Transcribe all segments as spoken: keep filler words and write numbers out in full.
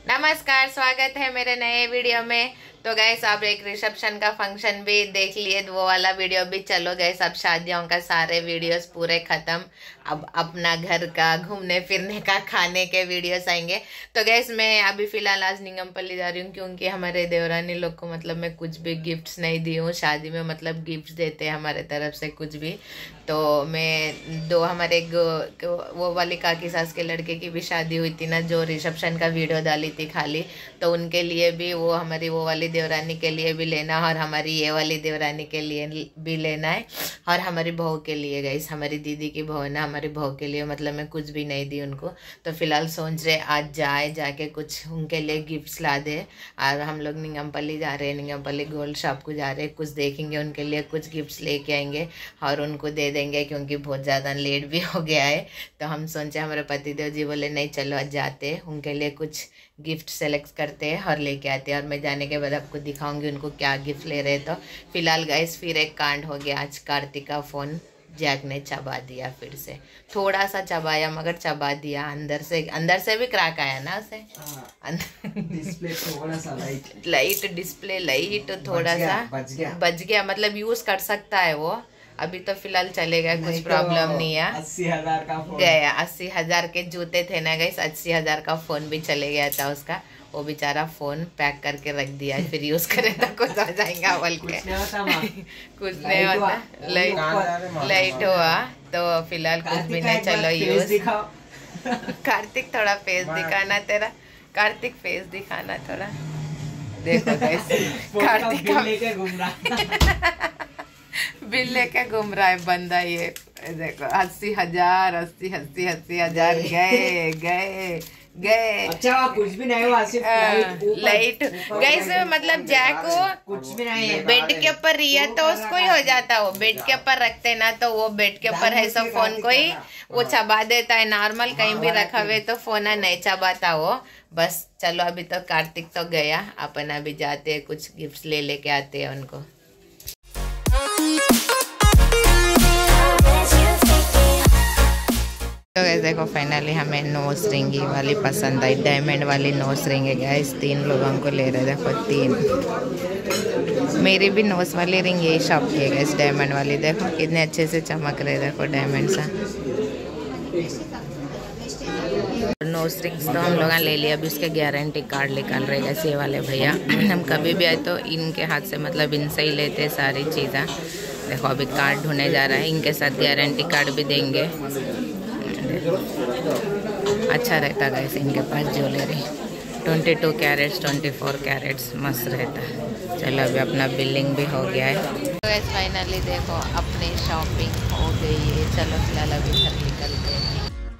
नमस्कार, स्वागत है मेरे नए वीडियो में। तो गैस आप एक रिसेप्शन का फंक्शन भी देख लिए, वो वाला वीडियो भी चलो गैस। अब शादियों का सारे वीडियोस पूरे खत्म, अब अपना घर का घूमने फिरने का खाने के वीडियोस आएंगे। तो गैस मैं अभी फिलहाल आज निगमपल्ली जा रही हूँ क्योंकि हमारे देवरानी लोग को मतलब मैं कुछ भी गिफ्ट्स नहीं दी हूँ। शादी में मतलब गिफ्ट्स देते हैं हमारे तरफ से कुछ भी। तो मैं दो हमारे वो वाली काकी सास के लड़के की भी शादी हुई थी ना, जो रिसेप्शन का वीडियो डाली थी खाली, तो उनके लिए भी वो हमारी वो वाली देवरानी के लिए भी लेना और हमारी ये वाली देवरानी के लिए भी लेना है और हमारी बहू के लिए गईस, हमारी दीदी की बहू है ना, हमारी बहू के लिए मतलब मैं कुछ भी नहीं दी उनको। तो फिलहाल सोच रहे आज जाए जाके कुछ उनके लिए गिफ्ट्स ला दे। और हम लोग निगमपल्ली जा रहे हैं, निगमपल्ली गोल्ड शॉप को जा रहे हैं, कुछ देखेंगे उनके लिए, कुछ गिफ्ट्स लेके आएंगे और उनको दे देंगे क्योंकि बहुत ज़्यादा लेट भी हो गया है। तो हम सोचे, हमारे पतिदेव जी बोले नहीं चलो आज जाते हैं, उनके लिए कुछ गिफ्ट सेलेक्ट करते हैं और लेके आते हैं और मैं जाने के बाद आपको दिखाऊंगी उनको क्या गिफ्ट ले रहे। तो फिलहाल गाइस फिर एक कांड हो गया आज, कार्तिक का फ़ोन जैक ने चबा दिया, फिर से थोड़ा सा चबाया मगर चबा दिया, अंदर से अंदर से भी क्रैक आया ना उसे, डिस्प्ले थोड़ा सा लाइट लाइट डिस्प्ले लाइट थोड़ा सा बच गया बच गया मतलब यूज कर सकता है वो, अभी तो फिलहाल चलेगा, कुछ प्रॉब्लम नहीं है। अस्सी हजार का फोन गया, अस्सी हजार के जूते थे ना गाइस, अस्सी हजार का फोन भी चले गया था उसका। वो बेचारा फोन पैक करके रख दिया, फिर यूज करे तो कुछ हो जाएगा बोल के कुछ नहीं होता, लाइट लाइट हुआ तो फिलहाल कुछ भी नहीं, चलो यूज। कार्तिक थोड़ा फेस दिखाना तेरा, कार्तिक फेस दिखाना थोड़ा, देखो गाइस कार्तिक लेके घूम रहा बिल लेके घूम रहा है बंदा, ये देखो अस्सी हजार अस्सी अस्सी अस्सी हजार गए गए गए। अच्छा कुछ भी नहीं हुआ, सिर्फ लाइट गए। मतलब जैक को कुछ भी नहीं है, बेड के ऊपर रिया तो उसको ही हो जाता, वो बेड के ऊपर रखते ना तो वो बेड के ऊपर है सब फोन को ही वो चबा देता है। नॉर्मल कहीं भी रखा हुए तो फोन नहीं चबाता वो। बस चलो अभी तो कार्तिक तो गया, अपन अभी जाते हैं कुछ गिफ्ट ले लेके आते हैं उनको। तो गैस देखो फाइनली हमें नोज रिंग वाली पसंद आई, डायमंड वाली नोज रिंग है गैस, तीन लोगों को ले रहे, देखो तीन। मेरी भी नोज वाली रिंग यही शॉप की है गैस, डायमंड वाली, देखो कितने अच्छे से चमक रहे, देखो डायमंड सा। नोज रिंग्स तो हम लोग ले लिया, अभी उसके गारंटी कार्ड निकाल रहे गैस ये वाले भैया। हम कभी भी आए तो इनके हाथ से मतलब इनसे ही लेते हैं सारी चीज़ें। देखो अभी कार्ड ढूंढने जा रहा है, इनके साथ गारंटी कार्ड भी देंगे, अच्छा रहता गैस इनके पास jewellery, twenty two carats twenty four carats मस्त रहता। चलो अभी अपना बिलिंग भी हो गया है। तो गैस फाइनली देखो अपनी शॉपिंग हो गई है, चलो फिलहाल अभी घर निकलते हैं।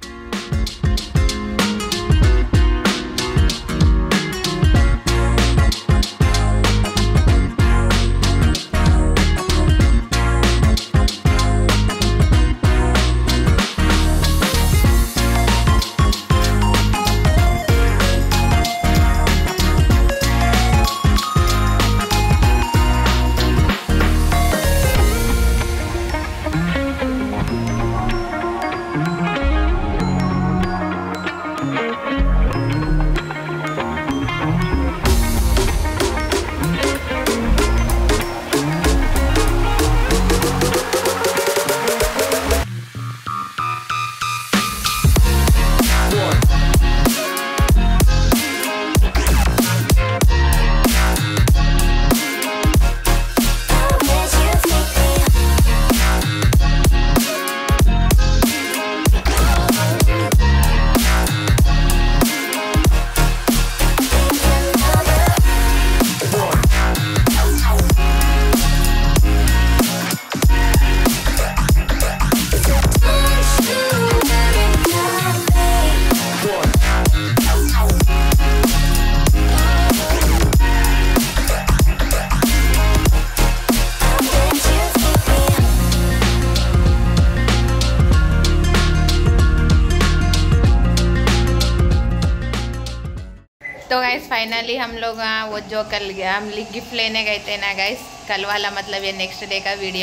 तो गाइस फाइनली हम लोग वो जो कल हम गिफ्ट लेने गए थे ना गाइस, कल वाला मतलब ये नेक्स्ट डे का वीडियो,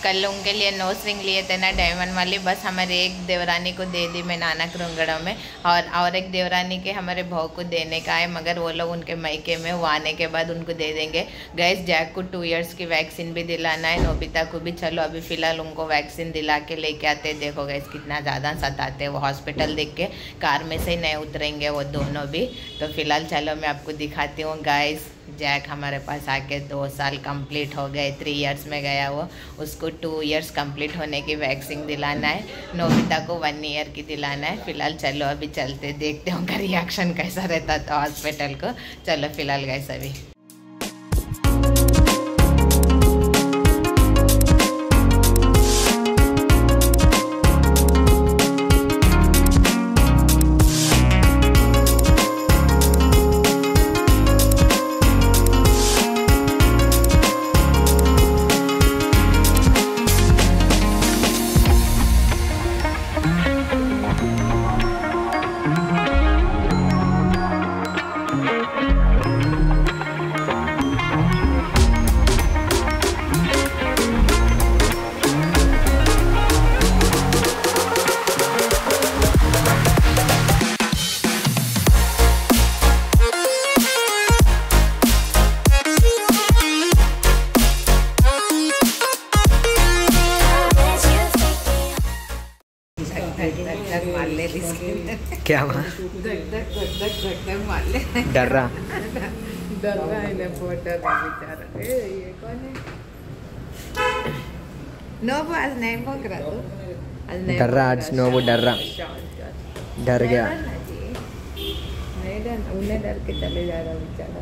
कल उनके लिए नोज रिंग लिए थे ना डायमंड वाली, बस हमारे एक देवरानी को दे दी मैं नानक रुंगड़ों में, और और एक देवरानी के हमारे भाव को देने का है, मगर वो लोग उनके मायके में वो आने के बाद उनको दे देंगे। गैस जैक को टू इयर्स की वैक्सीन भी दिलाना है, नोबिता को भी। चलो अभी फ़िलहाल उनको वैक्सीन दिला के लेके आते। देखो गैस कितना ज़्यादा सताते वो, हॉस्पिटल देख के कार में से ही नहीं उतरेंगे वो दोनों भी। तो फिलहाल चलो मैं आपको दिखाती हूँ गाइस। जैक हमारे पास आके दो साल कंप्लीट हो गए, थ्री इयर्स में गया वो, उसको टू इयर्स कंप्लीट होने की वैक्सीन दिलाना है। नोबिता को वन ईयर की दिलाना है। फिलहाल चलो अभी चलते, देखते हैं उनका रिएक्शन कैसा रहता था हॉस्पिटल को। चलो फिलहाल गाइस अभी क्या हुआ? डर रहा डर रहा है ना, बहुत डर रहा बेचारा। ए ये कौन है? नोबो आज नहीं भोग रहा तू, आज नहीं डर रहा, आज नोबो डर रहा, डर गया। नहीं डर, उन्हें डर के चले जा रहा बेचारा।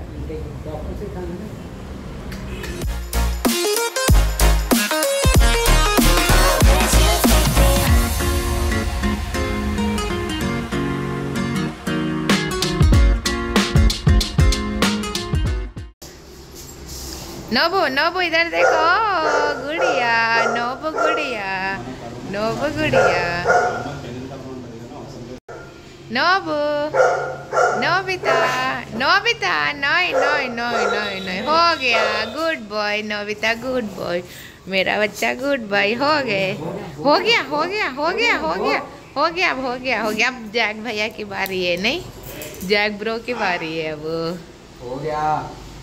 नोबो नोबो इधर देखो, गुड़िया नोबो, गुड़िया नोबो, गुड़िया नोबो, नोबिता नोबिता, नहीं नहीं नहीं नहीं नहीं, हो गया, good boy Nobita, good boy, मेरा बच्चा गुड बॉय हो गए, हो गया हो गया हो गया हो गया हो गया हो गया हो गया। अब जैक भैया की बारी है, नहीं जैक ब्रो की बारी है अब। हो गया।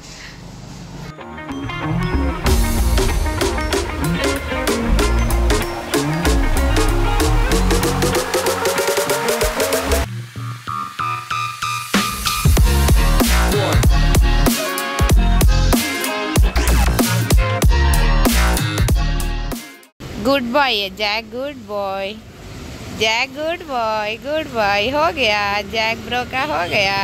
गुड बॉय है Jack, good boy Jack, good boy good boy, हो गया जैक ब्रो का, हो गया।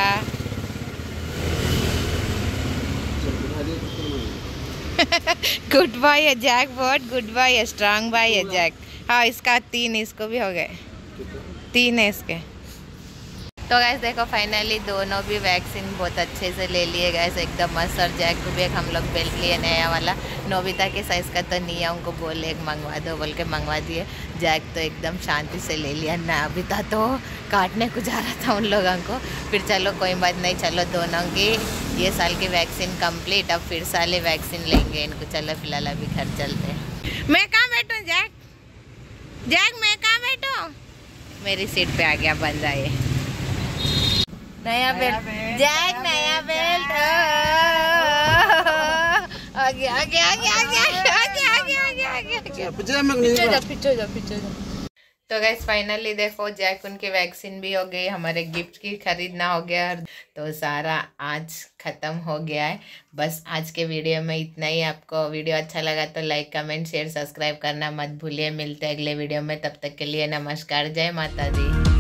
गुड बॉय है जैक, बहुत गुड बॉय है, स्ट्रांग बॉय है जैक। हाँ इसका तीन, इसको भी हो गए तीन है इसके। तो गैस देखो फाइनली दोनों भी वैक्सीन बहुत अच्छे से ले लिए गैस, एकदम मस्त। और जैक को भी एक हम लोग बेल्ट लिए नया वाला, नोबिता के साइज़ का तो नहीं है, उनको बोले एक मंगवा दो बोल के मंगवा दिए। जैक तो एकदम शांति से ले लिया, नोबिता तो काटने को जा रहा था उन लोगों को। फिर चलो कोई बात नहीं, चलो दोनों की ये साल की वैक्सीन कंप्लीट, अब फिर साल वैक्सीन लेंगे इनको। चलो फिलहाल अभी घर चलते हैं। मैं कहाँ बैठूँ जैक, जैक मैं कहाँ बैठूँ? मेरी सीट पे आ गया बंदा ये, नया बेल्ट जैक, नया बेल्ट आ गया आ गया आ गया आ गया आ गया आ गया आ गया आ गया पीछे जा पीछे जा पीछे जा। तो गैस फाइनली देखो जैक उनकी वैक्सीन भी हो गई, हमारे गिफ्ट की खरीदना हो गया, तो सारा आज ख़त्म हो गया है। बस आज के वीडियो में इतना ही। आपको वीडियो अच्छा लगा तो लाइक कमेंट शेयर सब्सक्राइब करना मत भूलिए। मिलते हैं अगले वीडियो में, तब तक के लिए नमस्कार, जय माता दी।